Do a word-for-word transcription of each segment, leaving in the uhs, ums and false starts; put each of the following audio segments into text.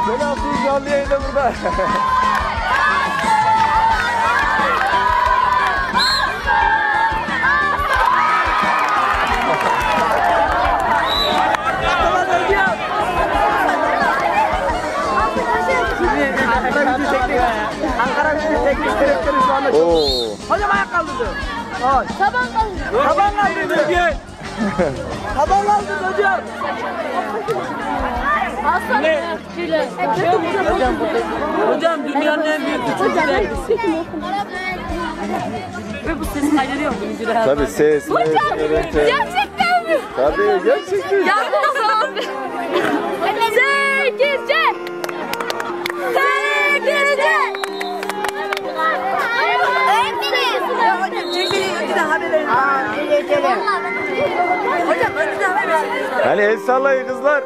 Selamsız canlı yayında burada. Ankara Gücü Teknik Direktörü şu anda çok... Hocam ayak kaldırdı. Taban kaldırdı. Taban kaldırdı. Taban kaldırdı hocam. Hasan ne? Hocam, hocam dünyanın en büyük üçüncü dergisi. Ve bu ses kaydediyor mu? Tabii ses. Hocam gerçekten mi? Tabii gerçekten. Yapma abi. Zekirce. Zekirce. Hocam önceden haber verin. Hani el sallayın kızlar.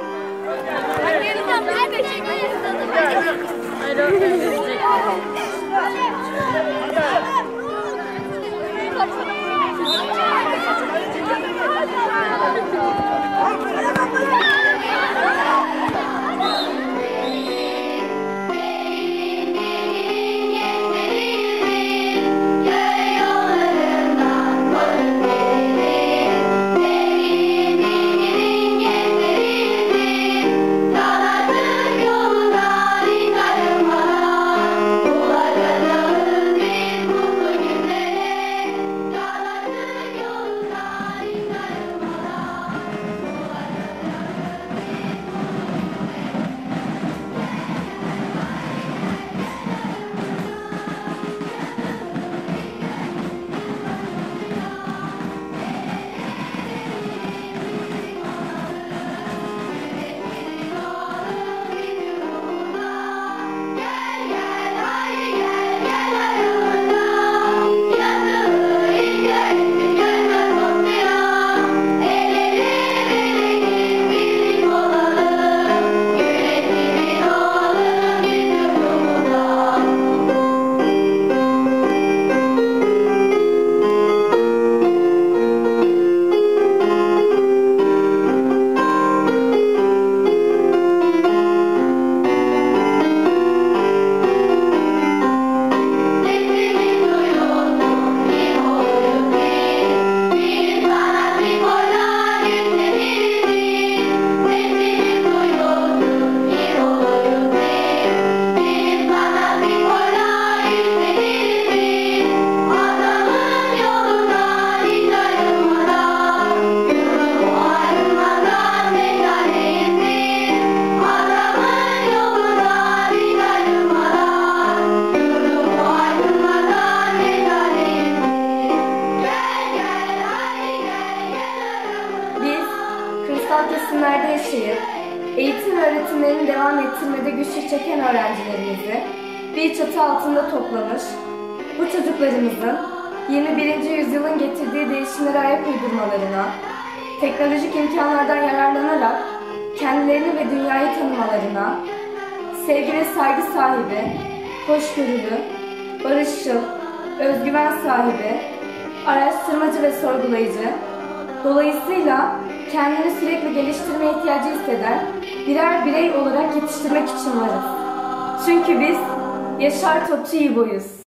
kesimlerde yaşayıp eğitim ve öğretimlerini devam ettirmede güçlük çeken öğrencilerimizi bir çatı altında toplamış, bu çocuklarımızın yirmi birinci yüzyılın getirdiği değişimlere ayak uydurmalarına, teknolojik imkanlardan yararlanarak kendilerini ve dünyayı tanımalarına, sevgi ve saygı sahibi, hoşgörülü, barışçıl, özgüven sahibi, araştırmacı ve sorgulayıcı, dolayısıyla kendini sürekli geliştirme ihtiyacı hisseden birer birey olarak yetiştirmek için varız. Çünkü biz Yaşar Topçu İbo'yuz.